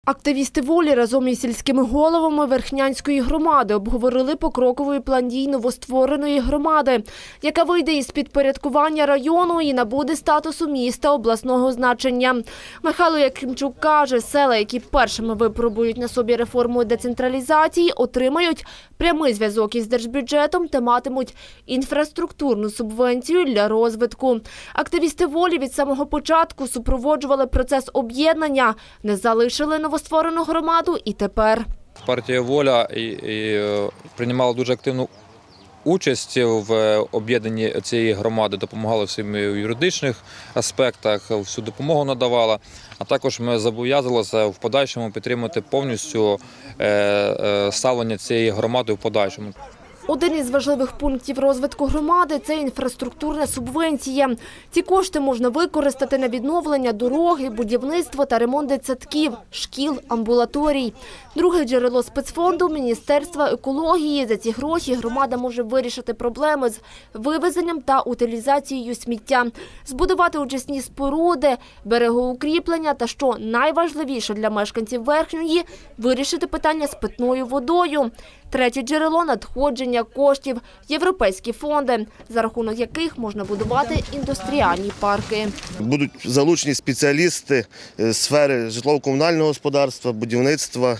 Активісти «Волі» разом із сільськими головами Верхнянської громади обговорили покроковий план дій новоствореної громади, яка вийде із підпорядкування району і набуде статусу міста обласного значення. Михайло Якимчук каже, села, які першими випробують на собі реформу децентралізації, отримають прямий зв'язок із держбюджетом та матимуть інфраструктурну субвенцію для розвитку. Активісти «Волі» від самого початку супроводжували процес об'єднання, не залишили новостворену громаду і тепер. Партія «Воля» приймала дуже активну участь в об'єднанні цієї громади, допомагала всім юридичних аспектах, всю допомогу надавала. А також ми зобов'язалися в подальшому підтримати повністю ставлення цієї громади в подальшому. Один із важливих пунктів розвитку громади – це інфраструктурна субвенція. Ці кошти можна використати на відновлення дороги, будівництво та ремонт дитсадків, шкіл, амбулаторій. Друге джерело спецфонду – Міністерства екології. За ці гроші громада може вирішити проблеми з вивезенням та утилізацією сміття, збудувати очисні споруди, берегоукріплення та, що найважливіше для мешканців Верхньої – вирішити питання з питною водою. Третє джерело – надходження коштів – європейські фонди, за рахунок яких можна будувати індустріальні парки. Будуть залучені спеціалісти з сфери житлово-комунального господарства, будівництва,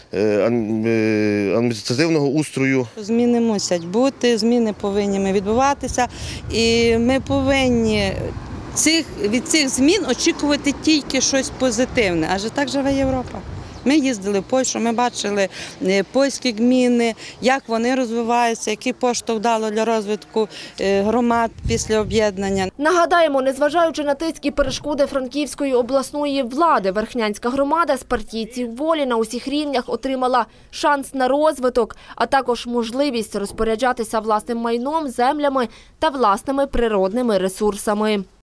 адміністративного устрою. Зміни мусять бути, зміни повинні відбуватися, і ми повинні від цих змін очікувати тільки щось позитивне, адже так живе Європа. Ми їздили в Польщу, ми бачили польські гміни, як вони розвиваються, який поштовх дало для розвитку громад після об'єднання. Нагадаємо, незважаючи на тиск і перешкоди Франківської обласної влади, Верхнянська громада з партійців «Волі» на усіх рівнях отримала шанс на розвиток, а також можливість розпоряджатися власним майном, землями та власними природними ресурсами.